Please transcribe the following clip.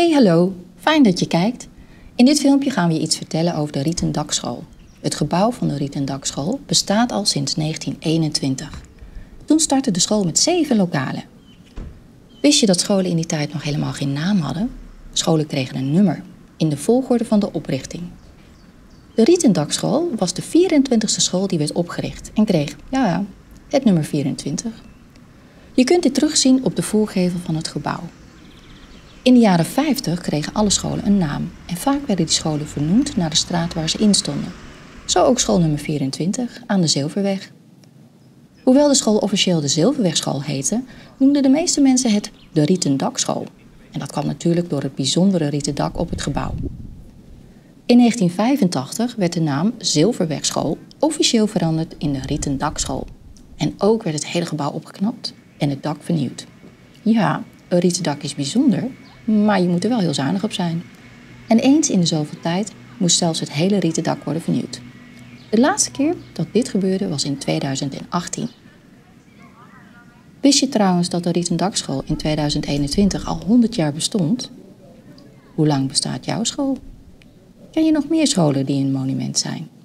Hey, hallo. Fijn dat je kijkt. In dit filmpje gaan we je iets vertellen over de Rieten Dakschool. Het gebouw van de Rieten Dakschool bestaat al sinds 1921. Toen startte de school met 7 lokalen. Wist je dat scholen in die tijd nog helemaal geen naam hadden? Scholen kregen een nummer, in de volgorde van de oprichting. De Rieten Dakschool was de 24e school die werd opgericht en kreeg, het nummer 24. Je kunt dit terugzien op de voorgevel van het gebouw. In de jaren 50 kregen alle scholen een naam en vaak werden die scholen vernoemd naar de straat waar ze in stonden. Zo ook school nummer 24 aan de Zilverweg. Hoewel de school officieel de Zilverwegschool heette, noemden de meeste mensen het de Rieten Dakschool. En dat kwam natuurlijk door het bijzondere rieten dak op het gebouw. In 1985 werd de naam Zilverwegschool officieel veranderd in de Rieten Dakschool. En ook werd het hele gebouw opgeknapt en het dak vernieuwd. Ja, een rieten dak is bijzonder, maar je moet er wel heel zuinig op zijn. En eens in de zoveel tijd moest zelfs het hele rieten dak worden vernieuwd. De laatste keer dat dit gebeurde was in 2018. Wist je trouwens dat de Rieten Dakschool in 2021 al 100 jaar bestond? Hoe lang bestaat jouw school? Ken je nog meer scholen die een monument zijn?